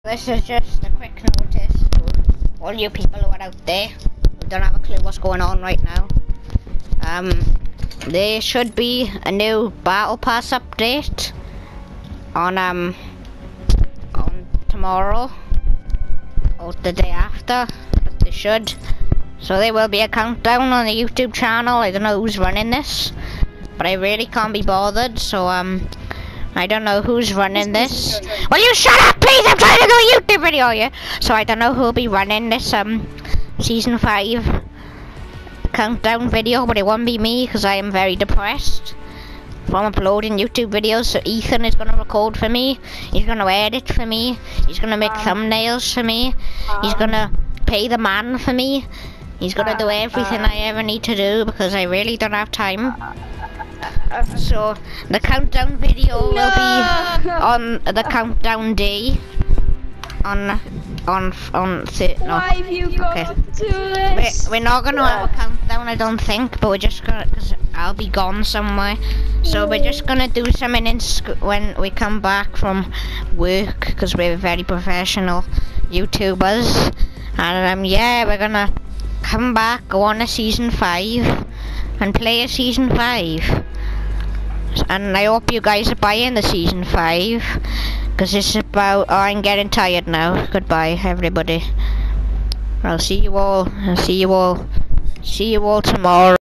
This is just a quick notice to all you people who are out there who don't have a clue what's going on right now. There should be a new Battle Pass update on tomorrow or the day after, but they should. So there will be a countdown on the YouTube channel. I don't know who's running this, but I really can't be bothered, so I don't know who's running this. Will you shut up, please? I'm trying to do a YouTube video, yeah? So I don't know who'll be running this season 5 countdown video, but it won't be me because I am very depressed from uploading YouTube videos. So Ethan is gonna record for me. He's gonna edit for me. He's gonna make thumbnails for me. He's gonna pay the man for me. He's gonna do everything I ever need to do because I really don't have time. So the countdown video will be on the countdown day. Why have you got to do this? We're not gonna have a countdown, I don't think, but we're just gonna, cause I'll be gone somewhere. So we're just gonna do something when we come back from work, because we're very professional YouTubers. And yeah, we're gonna come back, go on a season 5, and play a season 5. And I hope you guys are buying the season 5, because it's about, oh, I'm getting tired now. Goodbye, everybody. I'll see you all tomorrow.